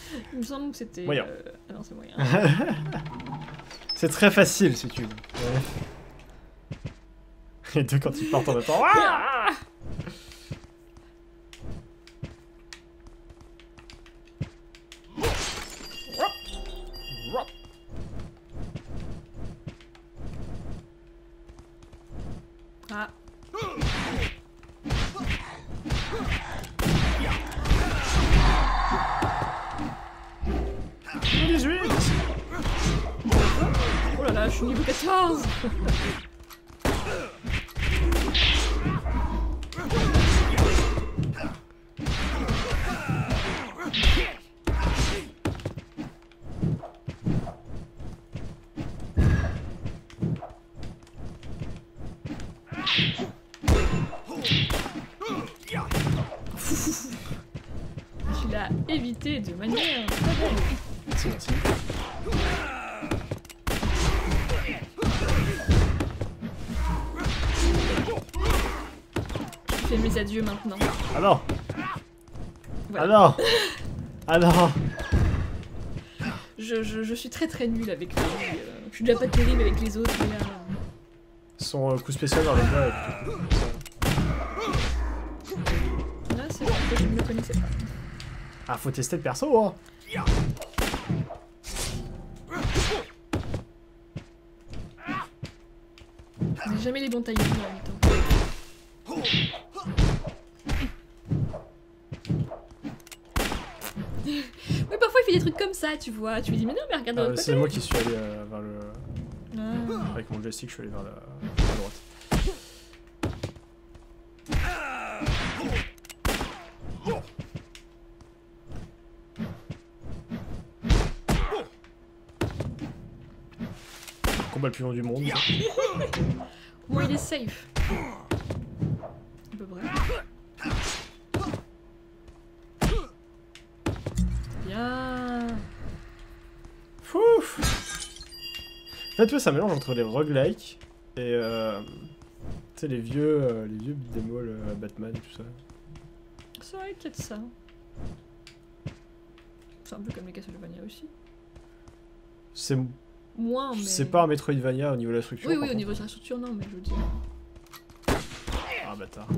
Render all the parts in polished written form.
Il me semble que c'était... Moyen. Ah non, c'est moyen. C'est très facile si tu veux. Ouais. Les deux quand ils partent en même temps. Ah Ah. Oh là là, je suis niveau 14. Tu l'as évité de manière très belle. C'est gentil. Je fais mes adieux maintenant. Ah non. Voilà. Ah non. Ah non. Je suis très nulle avec lui. Je suis déjà pas terrible avec les autres, mais là... Son coup spécial dans les bras. Là, c'est vrai que je ne le connaissais pas. Ah, faut tester le perso, hein. J'ai jamais les bons timings en même temps. Oui, parfois il fait des trucs comme ça, tu vois. Tu lui dis, mais non, mais regarde de l'autre C'est côté. moi qui suis allé vers le... Ah. Avec mon joystick, je suis allé vers la droite. Le combat le plus long du monde. Bon, il est safe. À peu près. Bien. Fouf. En fait, ouais, ça mélange entre les roguelikes et tu sais, les vieux beat'em all Batman et tout ça. C'est vrai qu'il y a de ça. C'est un peu comme les Castlevania aussi. C'est Moins, mais... c'est pas un Metroidvania au niveau de la structure. Oui, par oui, au contre. niveau de la structure, non, mais je veux dire... Ah, bâtard.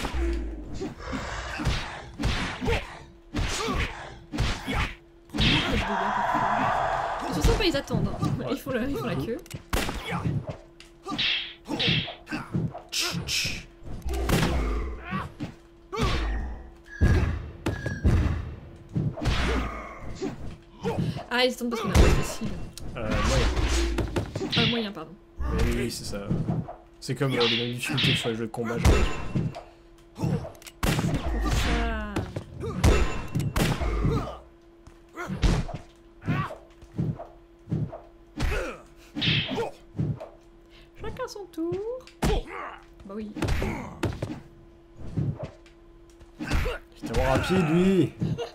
Je sens pas, ils attendent. Hein. Ils font la queue. Ah, ils attendent parce qu'on a pas facile. Moyen. Ah, moyen, pardon. Oui, oui, c'est ça. C'est comme les mêmes difficultés que sur les jeux de combat. Genre. C'est pour ça. Chacun son tour. Bah oui. C'est tellement rapide, lui.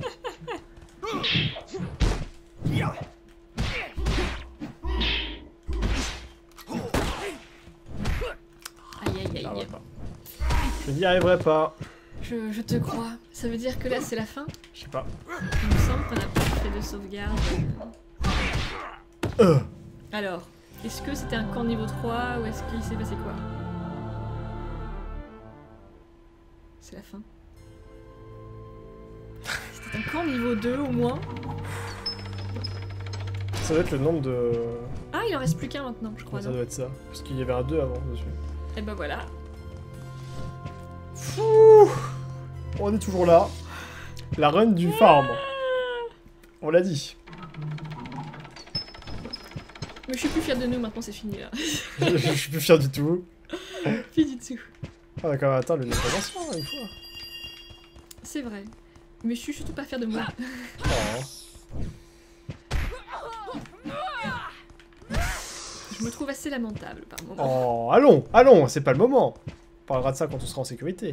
Aïe aïe aïe. J'arriverai pas. Je n'y arriverai pas. Je te crois. Ça veut dire que là c'est la fin? Je sais pas. Il me semble qu'on a pas fait de sauvegarde. Alors, est-ce que c'était un camp niveau 3 ou est-ce qu'il s'est passé quoi? C'est la fin. C'était un camp niveau 2 au moins. Ça doit être le nombre de... Ah, il en reste plus qu'un maintenant, je crois. Ça Non doit être ça. Parce qu'il y avait un 2 avant dessus. Et bah voilà. Fouh. On est toujours là. La run du farm. On l'a dit. Mais je suis plus fière de nous maintenant, c'est fini là. Je suis plus fier du tout. Plus du tout. On a quand même atteint le niveau ancien une fois. C'est vrai. Mais je suis surtout pas fière de moi. Oh. Je me trouve assez lamentable par moment. Oh, allons, allons, c'est pas le moment. On parlera de ça quand on sera en sécurité.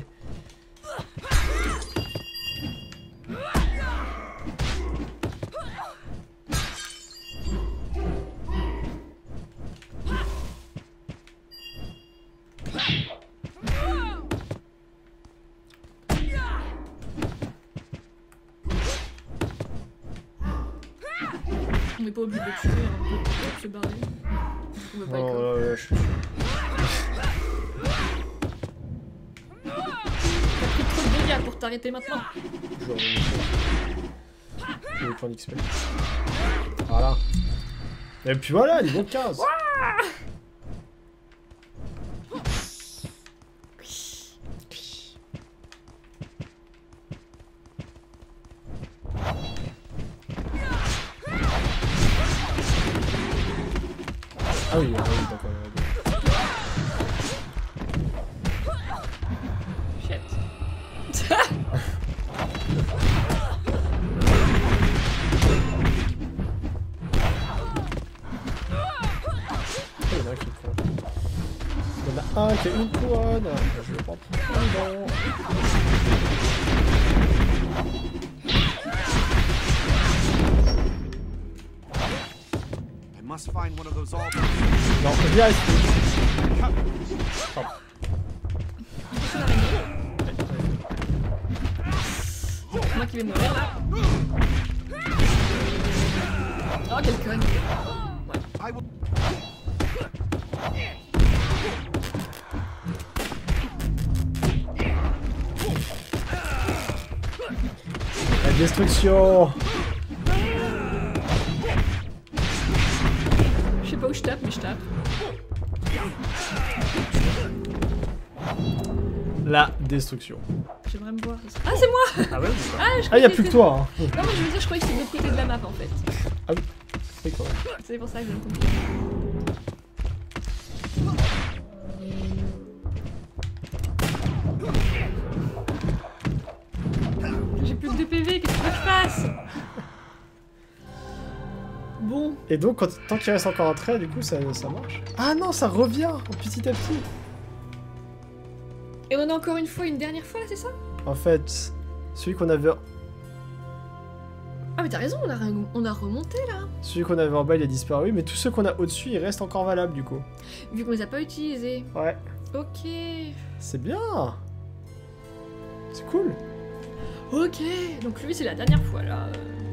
On n'est pas obligé de le tuer, hein, on peut se barrer. On veut pas Non, être ouais, je suis sûr. T'as pris trop de dégâts pour t'arrêter maintenant. Genre, le point d'XP. Voilà. Et puis voilà, niveau 15. Ah oui, d'accord. Shit. Il y en a un qui est con. Il y en a un qui a une couronne. Je vais pas prendre. I must find one of those altars. Non, viens ici. C'est moi qui vais mourir là. Oh, quel conne. Ouais. I will. La destruction. Je sais pas où je tape, mais je tape. La destruction. J'aimerais me voir. Ah, c'est moi. Ah ouais. Ah, je Ah, y a croyais plus que toi. Hein. Non, mais je veux dire, je croyais que c'était de l'autre côté de la map en fait. Ah oui. C'est quoi? C'est pour ça que je me comprends. J'ai plus que 2 PV, qu'est-ce que je fasse? Bon, Et donc, tant qu'il reste encore un trait, du coup, ça marche. Ah non, ça revient petit à petit. et on a encore une fois, une dernière fois là, c'est ça? En fait, celui qu'on avait, Ah mais t'as raison, on a remonté là. en bas, il a disparu, mais tous ceux qu'on a au-dessus, ils restent encore valables, du coup. Vu qu'on les a pas utilisés. Ouais. Ok. C'est bien. C'est cool. Ok, donc lui c'est la dernière fois là.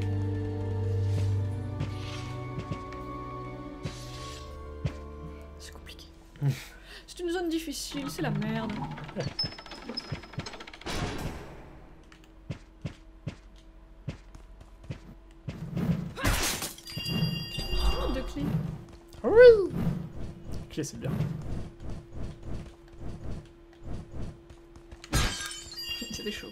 C'est compliqué. C'est une zone difficile, c'est la merde. Oh, 2 clés. Oui. Ok, c'est bien. C'était chaud.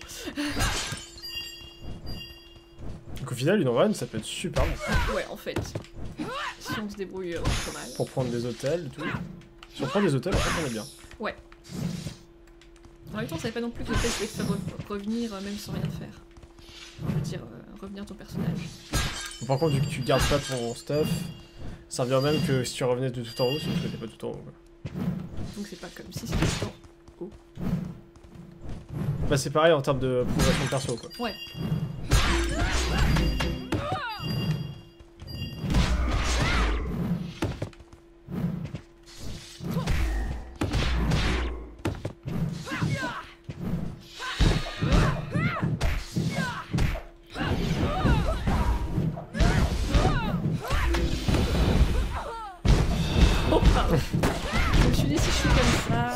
Donc au final, une run, ça peut être super bon. Ouais, en fait. Si on se débrouille pas mal. Pour prendre des hôtels et tout. Si on prend des hôtels, en fait, on est bien. Ouais. En même temps, on savait pas non plus que le fait pouvait te faire revenir même sans rien faire. Je veux dire, revenir ton personnage. Par contre, vu que tu gardes pas ton stuff, ça revient même que si tu revenais de tout en haut, sauf que t'es pas tout en haut. Quoi. Donc c'est pas comme si c'était tout en haut. Bah c'est pareil en termes de progression de perso quoi. Ouais. Oh pardon. Je me suis dit si je suis comme ça.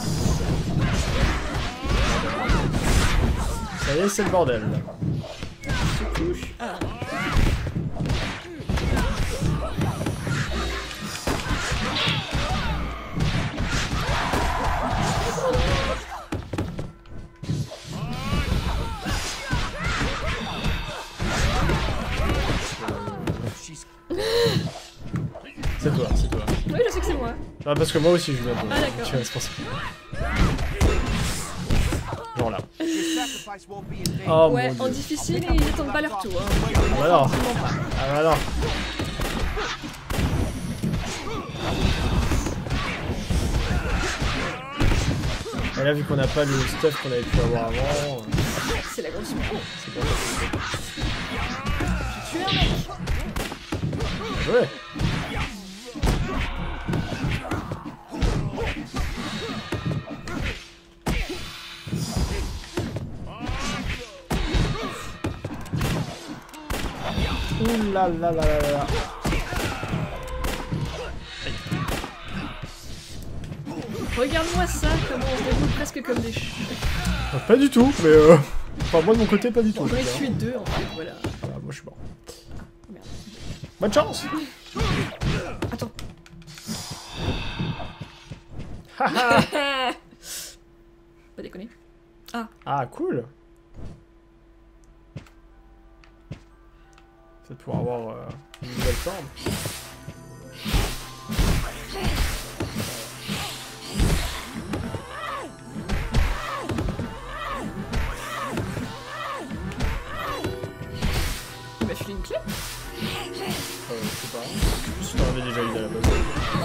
Ça y est, c'est le bordel. Je touche. Ah. C'est toi, c'est toi. Oui, je sais que c'est moi. Ah parce que moi aussi je viens de... Ah, d'accord. Tu es responsable. Genre là. Your sacrifice won't be in vain. Oh Ouais, mon en dieu. difficile, ils tombent pas leur tour. Hein. Ah bah non. Absolument pas. Ah bah non. Et là vu qu'on n'a pas le stuff qu'on avait pu avoir avant, C'est la grosse merde. c'est bon. J'ai tué un mec. Ouais. Ouh là là là là là. Regarde-moi ça, comment on se déroule presque comme des chats. Pas du tout, mais enfin moi de mon côté pas du tout. Bon, en j'en ai tout cas. tué 2 en fait, voilà. Ah, moi je suis mort. Merde. Bonne chance. Attends. Haha. Pas déconner. Ah cool. C'est pour avoir une nouvelle forme. Il m'a filé une clé. Je sais pas. Je t'en avais déjà eu à la base.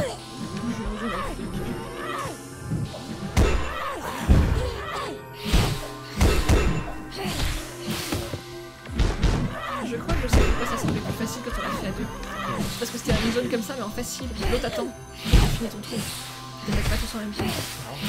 Je crois que je sais pourquoi ça semblait plus facile quand on l'a fait à 2. C'est parce que c'était une zone comme ça mais en facile. L'autre attend. Tu finis ton truc. T'attaques pas tous en même temps.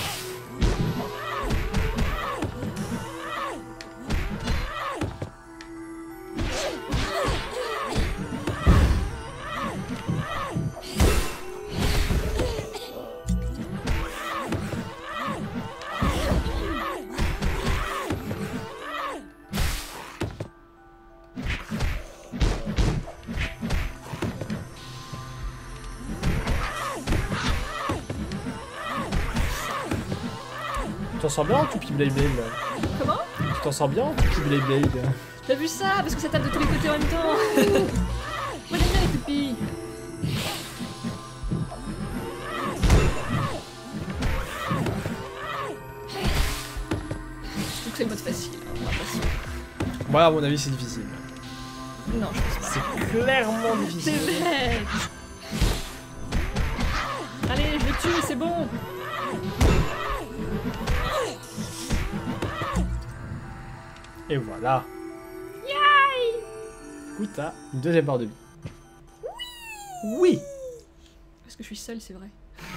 Tu t'en sors bien en Toupie Blade Blade là? Comment? Tu t'en sors bien en Toupie Blade Blade? T'as vu ça? Parce que ça tape de tous les côtés en même temps. Moi j'aime bien les toupies. Je trouve que c'est le mode facile. Hein, on va pas se- Moi à mon avis c'est difficile. Non, je pense pas. C'est clairement difficile. C'est bête. Allez, je le tue, c'est bon. Et voilà. Yay! Écoute, t'as une deuxième barre de vie. Oui. Parce que je suis seule, c'est vrai.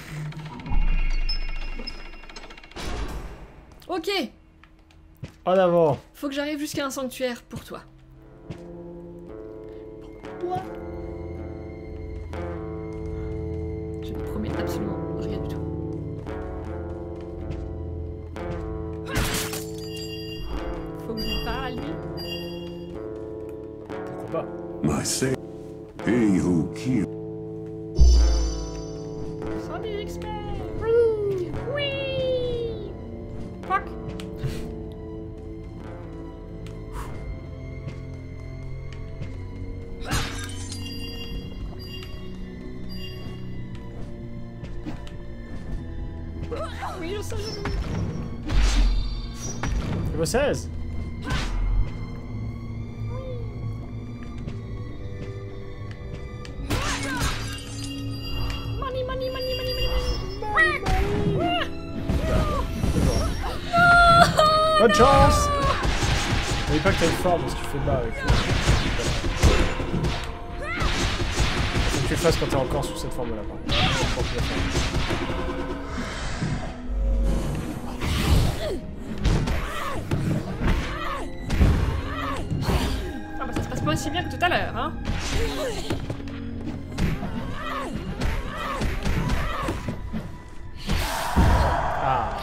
Ok, En avant. faut que j'arrive jusqu'à un sanctuaire pour toi. Je ne promets absolument rien du tout. Faut que je lui parle, lui. Pourquoi pas? My say, he who kills. Sans des experts. Oui. Oui. Fuck. Oui, je sais, Niveau 16. Money, money, money, money, money. Bonne chance. N'oublie pas que t'as une forme parce que tu fais bas avec. Faut que tu le fasses quand t'es encore sous cette forme-là. Ah bah ça se passe pas aussi bien que tout à l'heure, hein. Ah.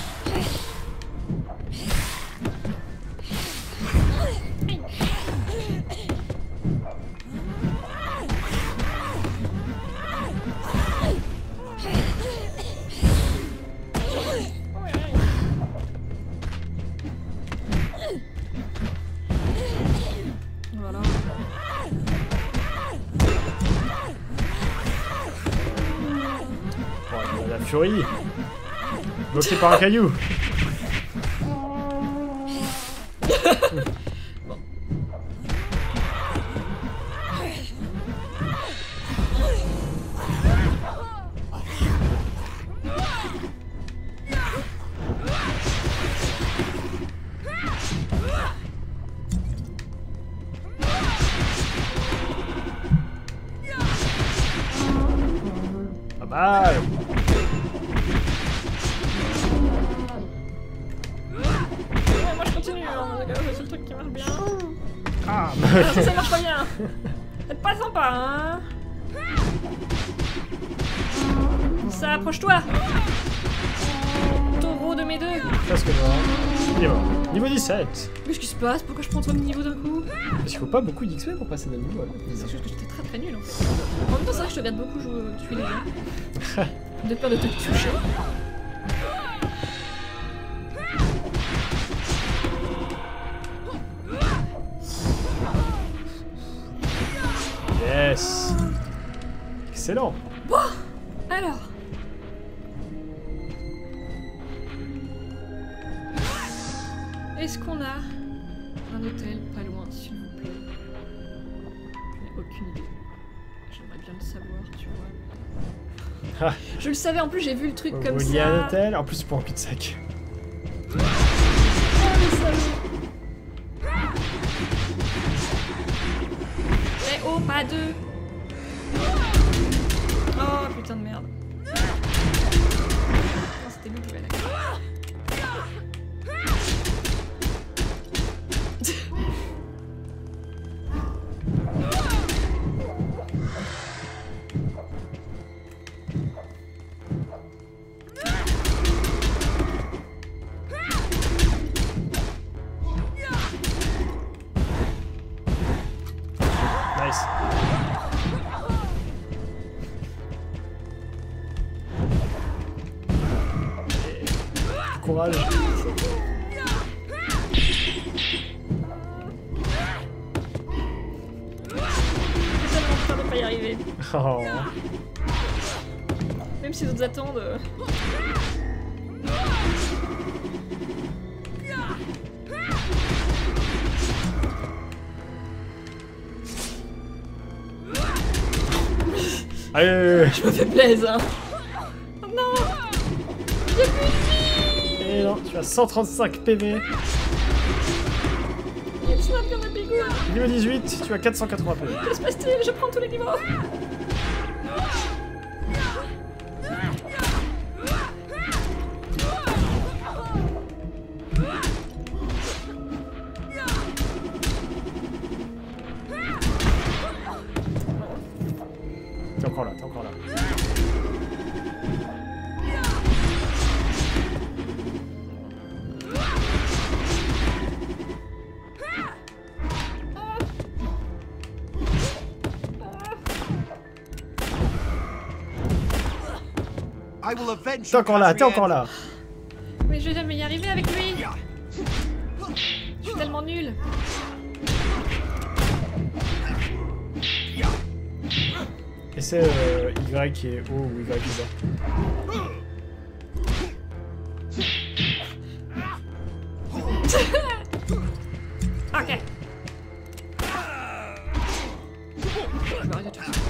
Voilà. Bon, la furie. Bloqué par un caillou. Pas mal. Ouais, moi je continue, hein. C'est le seul truc qui marche bien. Ah. Ah, ça marche pas bien. Faites pas sympa, hein. Ça, approche-toi. niveau de mes deux. Presque mort. Il est mort. Niveau 17. Mais qu'est-ce qui se passe? Pourquoi je prends 3 niveaux d'un coup? Parce qu'il faut pas beaucoup d'XP pour passer d'un niveau. Là. C'est juste que j'étais très nul en fait. En même temps, c'est vrai que je te regarde beaucoup tuer les gens. De peur de te toucher. Yes. Excellent. Bon, alors. Est-ce qu'on a un hôtel pas loin, s'il vous plaît? Je n'ai aucune idée. J'aimerais bien le savoir, tu vois. Ah. Je le savais, en plus j'ai vu le truc comme Il y a ça. un hôtel, en plus pour un cul-de-sac. Oh, le salaud. Eh oh, pas deux. Oh putain de merde. Non, c'était lui qui avait la Nice. Courage. J'ai tellement peur de pas y arriver. Oh. Même si les autres attendent. Allez. Je me fais plaisir. Oh non. Y'a plus de vie. Et non, tu as 135 PV. Y'a une snap dans ma bigoule. Niveau 18, tu as 480 PV. Que se passe-t-il? Je prends tous les niveaux. T'es encore là, t'es encore là. I will avenge T'es you, encore là, t'es encore Catriel. là. Mais je vais jamais y arriver avec lui. Je suis tellement nulle. Et c'est Y qui est haut ou Y qui est bas. Ok. Je vais arrêter de faire ça.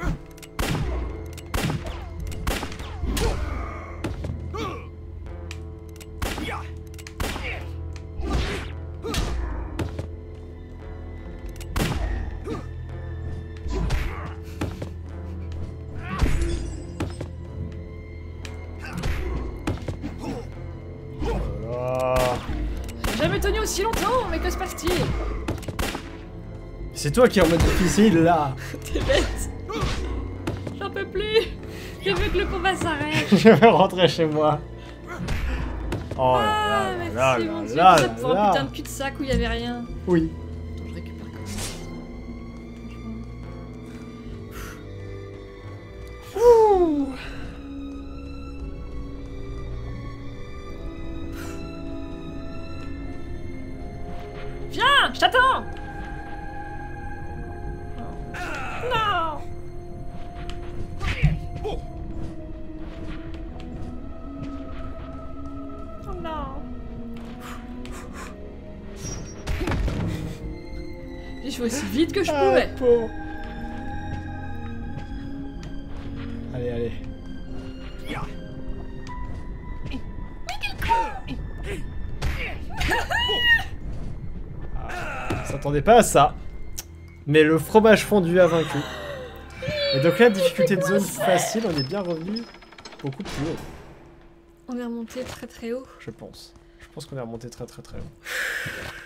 Oh. J'ai jamais tenu aussi longtemps, mais que se passe-t-il? C'est toi qui es en mode difficile là. T'es bête. J'en peux plus. Je veux que le combat s'arrête. Je vais rentrer chez moi. Oh Ah, là merci là mon là dieu. là Tout ça pour un là. putain de cul-de-sac où il y avait rien. Oui. Attends, je récupère quand même. Ouh. Viens, je t'attends. Non. Oh non. J'ai joué aussi vite que je pouvais. Peau. Allez, allez. Ah, on s'attendait pas à ça. Mais le fromage fondu a vaincu. Et donc là, difficulté de zone facile, on est bien revenu beaucoup plus haut, On est remonté très haut. je pense. Je pense qu'on est remonté très haut.